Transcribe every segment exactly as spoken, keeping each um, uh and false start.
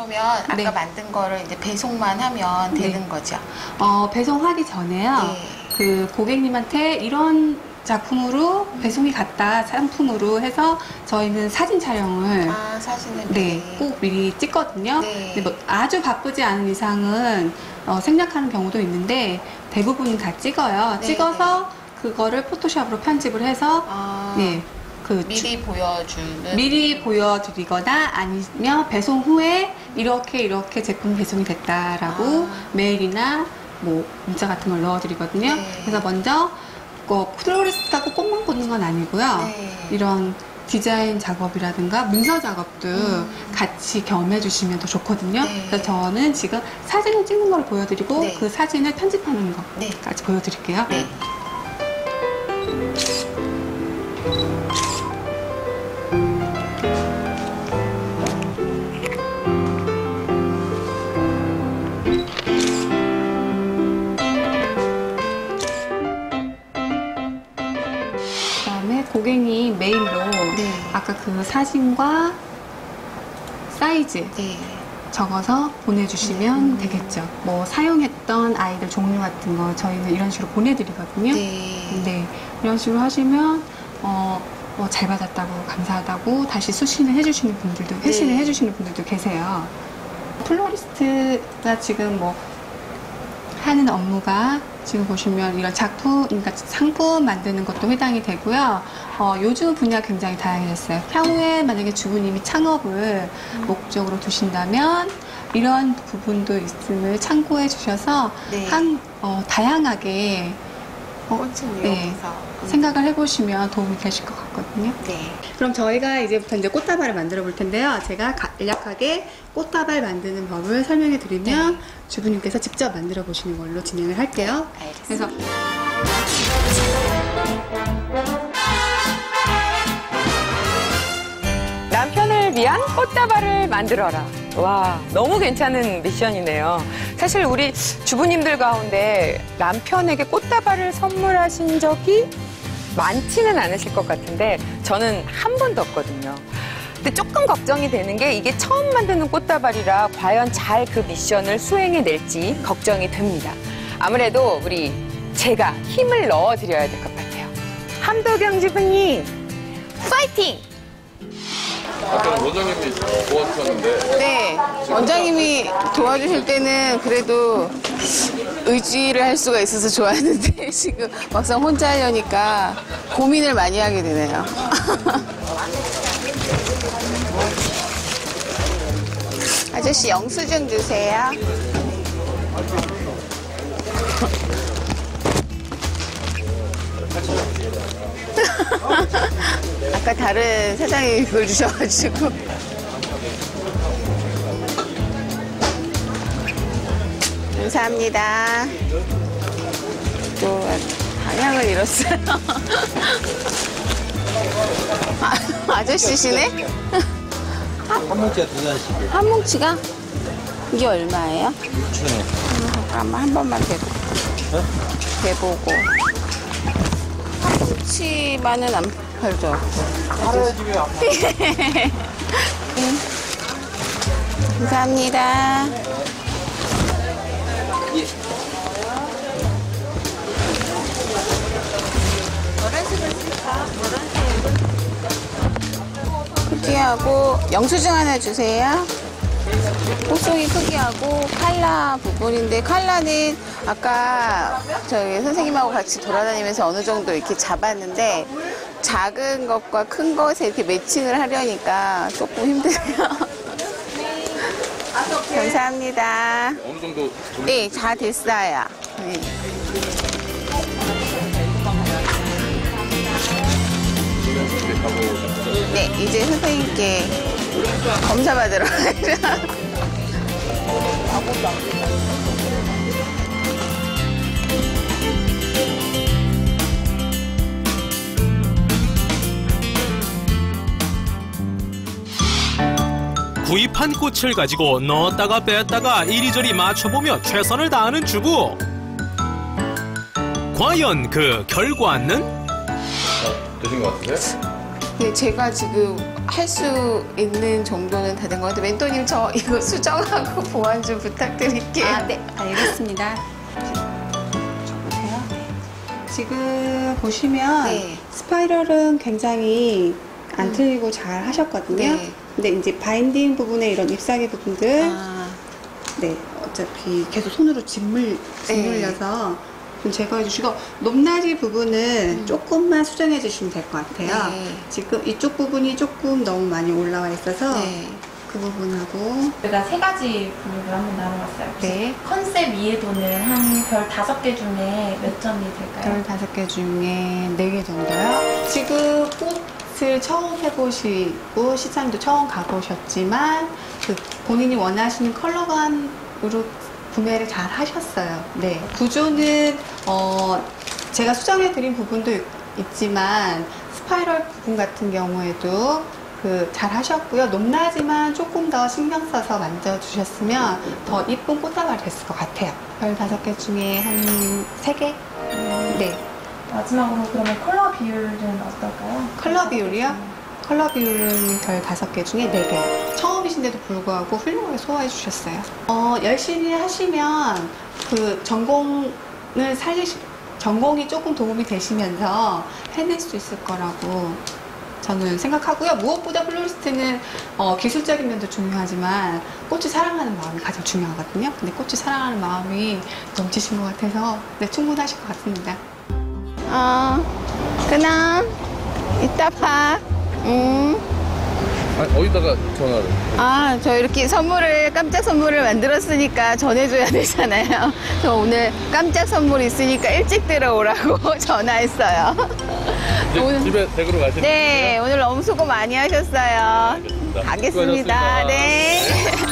그러면 아까 네. 만든 거를 이제 배송만 하면 되는 네. 거죠? 어, 배송하기 전에요. 네. 그 고객님한테 이런 작품으로 배송이 갔다 상품으로 해서 저희는 사진 촬영을 아, 사진을 네, 꼭 미리 찍거든요. 네. 근데 뭐 아주 바쁘지 않은 이상은 어, 생략하는 경우도 있는데 대부분 다 찍어요. 네, 찍어서 그거를 포토샵으로 편집을 해서 아, 네, 그 미리 주, 보여주는 미리 보여드리거나 아니면 배송 후에 이렇게 이렇게 제품 배송이 됐다라고 아. 메일이나 뭐 문자 같은 걸 넣어드리거든요. 네. 그래서 먼저 그 플로리스트하고 꽃만 꽂는 건 아니고요. 네. 이런 디자인 작업이라든가 문서 작업도 음. 같이 겸해 주시면 더 좋거든요. 네. 그래서 저는 지금 사진을 찍는 걸 보여드리고 네. 그 사진을 편집하는 네. 것까지 보여드릴게요. 네. 그다음에 고객님 메일로 네. 아까 그 사진과 사이즈 네. 적어서 보내주시면 음. 되겠죠. 뭐 사용했던 아이들 종류 같은 거 저희는 이런 식으로 보내드리거든요. 네. 네, 이런 식으로 하시면 어, 뭐 잘 받았다고 감사하다고 다시 수신을 해주시는 분들도 회신을 네. 해주시는 분들도 계세요. 플로리스트가 지금 뭐 하는 업무가 지금 보시면 이런 작품, 그러니까 상품 만드는 것도 해당이 되고요. 어, 요즘 분야 굉장히 다양해졌어요. 향후에 만약에 주부님이 창업을 음. 목적으로 두신다면 이런 부분도 있음을 참고해 주셔서 네. 한 어, 다양하게 어, 꽃을 네, 이용해서 생각을 해보시면 도움이 되실 것 같거든요. 네. 그럼 저희가 이제부터 이제 꽃다발을 만들어 볼 텐데요. 제가 간략하게 꽃다발 만드는 법을 설명해 드리면 네. 주부님께서 직접 만들어 보시는 걸로 진행을 할게요. 알겠습니다. 그래서 남편을 위한 꽃다발을 만들어라. 와, 너무 괜찮은 미션이네요. 사실 우리 주부님들 가운데 남편에게 꽃다발을 선물하신 적이 많지는 않으실 것 같은데 저는 한 번도 없거든요. 근데 조금 걱정이 되는 게 이게 처음 만드는 꽃다발이라 과연 잘 그 미션을 수행해낼지 걱정이 됩니다. 아무래도 우리 제가 힘을 넣어드려야 될 것 같아요. 함도경 주부님, 파이팅! 아까 원장님이 도와주셨는데 네, 원장님이 도와주실 때는 그래도 의지를 할 수가 있어서 좋았는데 지금 막상 혼자 하려니까 고민을 많이 하게 되네요. 아저씨 영수증 주세요. 아까 다른 사장님이 그걸 주셔가지고. 감사합니다. 또 방향을 잃었어요. 아, 아저씨시네? 한 뭉치가 두 잔씩이에요. 한 뭉치가? 이게 얼마예요? 육천 원. 음, 잠깐만 한 번만 대고. 네? 대보고. 한 뭉치만은 안 팔죠. 팔아야지 왜 안 팔아? 음. 감사합니다. 크기하고 영수증 하나 주세요. 꽃송이 크기하고 칼라 부분인데 칼라는 아까 저기 선생님하고 같이 돌아다니면서 어느 정도 이렇게 잡았는데 작은 것과 큰 것에 이렇게 매칭을 하려니까 조금 힘드네요. 감사합니다. 어느 정도 네, 다 됐어요. 네. 네, 이제 선생님께 검사 받으러 가죠. 구입한 꽃을 가지고 넣었다가 뺐다가 이리저리 맞춰보며 최선을 다하는 주부. 과연 그 결과는? 되신 것 같은데? 네, 제가 지금 할 수 있는 정도는 다 된 것 같아요. 멘토님 저 이거 수정하고 보완 좀 부탁드릴게요. 아, 네, 알겠습니다. 보세요. 지금 보시면 네. 스파이럴은 굉장히 안 틀리고 잘 하셨거든요. 네. 근데 이제 바인딩 부분에 이런 잎사귀 부분들, 아, 네, 어차피 계속 손으로 짓물, 짓물려서 좀 제거해 주시고, 높낮이 부분은 조금만 수정해 주시면 될 것 같아요. 네. 지금 이쪽 부분이 조금 너무 많이 올라와 있어서 네. 그 부분하고, 저희가 세 가지 분류를 한번 나눠봤어요. 혹시 네. 컨셉 이해도는 한 별 다섯 개 중에 몇 점이 될까요? 별 다섯 개 중에 네 개 정도요. 지금 꽃을 처음 해보시고 시장도 처음 가보셨지만 그 본인이 원하시는 컬러감으로 구매를 잘 하셨어요. 네. 구조는 어 제가 수정해드린 부분도 있, 있지만 스파이럴 부분 같은 경우에도 그 잘 하셨고요. 높낮이만 조금 더 신경 써서 만져주셨으면 더 이쁜 꽃다발 됐을 것 같아요. 별 다섯 개 중에 한 세 개? 네. 마지막으로 그러면 컬러 비율은 어떨까요? 컬러 비율이요? 컬러 비율은 별 다섯 개 중에 네 개. 처음이신데도 불구하고 훌륭하게 소화해 주셨어요. 어, 열심히 하시면 그 전공을 살리시, 전공이 조금 도움이 되시면서 해낼 수 있을 거라고 저는 생각하고요. 무엇보다 플로리스트는 어, 기술적인 면도 중요하지만 꽃을 사랑하는 마음이 가장 중요하거든요. 근데 꽃을 사랑하는 마음이 넘치신 것 같아서 네, 충분하실 것 같습니다. 어, 그냥 이따 봐. 음. 아니, 어디다가 전화를? 아, 저 이렇게 선물을, 깜짝 선물을 만들었으니까 전해줘야 되잖아요. 저 오늘 깜짝 선물 있으니까 일찍 들어오라고 전화했어요. 이제 오늘- 집에 댁으로 가시는 네, 오늘 너무 수고 많이 하셨어요. 알겠습니다. 가겠습니다. 수고하셨습니다. 네.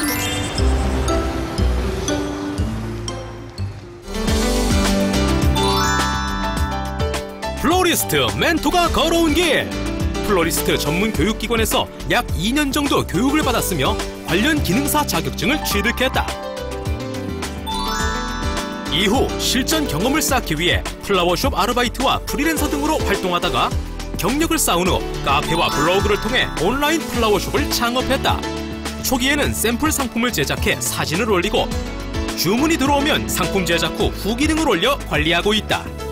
플로리스트 멘토가 걸어온 길. 플로리스트 전문 교육기관에서 약 이 년 정도 교육을 받았으며 관련 기능사 자격증을 취득했다. 이후 실전 경험을 쌓기 위해 플라워숍 아르바이트와 프리랜서 등으로 활동하다가 경력을 쌓은 후 카페와 블로그를 통해 온라인 플라워숍을 창업했다. 초기에는 샘플 상품을 제작해 사진을 올리고 주문이 들어오면 상품 제작 후 후기 등을 올려 관리하고 있다.